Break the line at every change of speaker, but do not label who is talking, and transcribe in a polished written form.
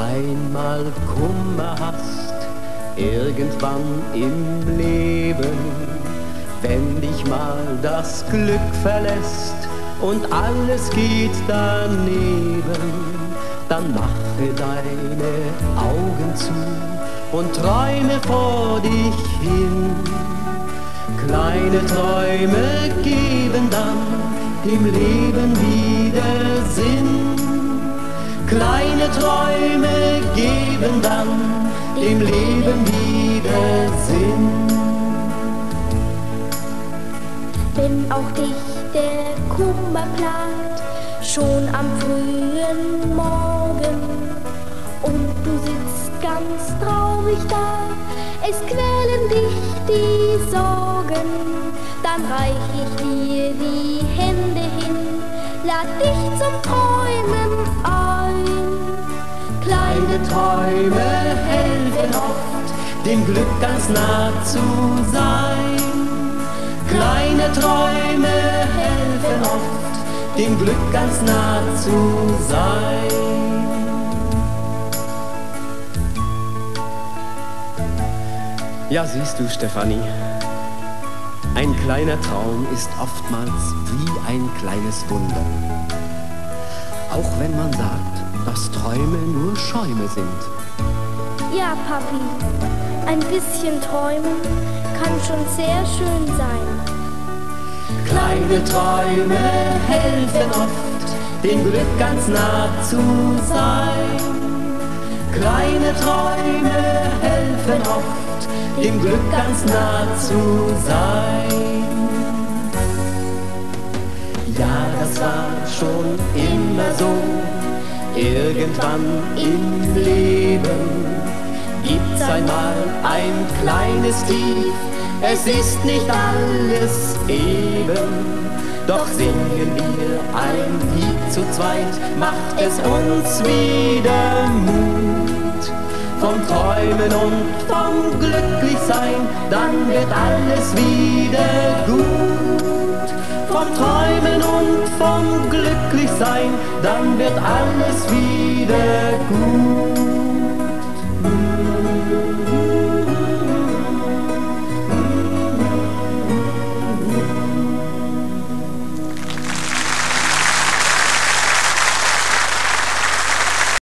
einmal Kummer hast, irgendwann im Leben, wenn dich mal das Glück verlässt und alles geht daneben, dann mache deine Augen zu und träume vor dich hin. Kleine Träume geben dann dem Leben wieder Sinn. Kleine Träume geben dann dem Leben wieder Sinn.
Wenn auch dich der Kummer plagt, schon am frühen Morgen, und du sitzt ganz traurig da, es quälen dich die Sorgen, dann reich ich dir die Hände hin, lad dich zum Träumen ein.
Kleine Träume helfen oft, dem Glück ganz nah zu sein. Kleine Träume helfen oft, dem Glück ganz nah zu sein. Ja, siehst du, Stefanie, ein kleiner Traum ist oftmals wie ein kleines Wunder. Auch wenn man sagt, dass Träume nur Schäume sind.
Ja, Papi, ein bisschen träumen kann schon sehr schön sein.
Kleine Träume helfen oft, dem Glück ganz nah zu sein. Kleine Träume helfen oft, dem Glück ganz nah zu sein. Ja, das war schon immer so, irgendwann im Leben gibt's einmal ein kleines Tief, es ist nicht alles eben. Doch singen wir ein Lied zu zweit, macht es uns wieder Mut. Vom Träumen und vom Glücklichsein, dann wird alles wieder gut. Vom Träumen und vom Glücklichsein, dann wird alles wieder gut.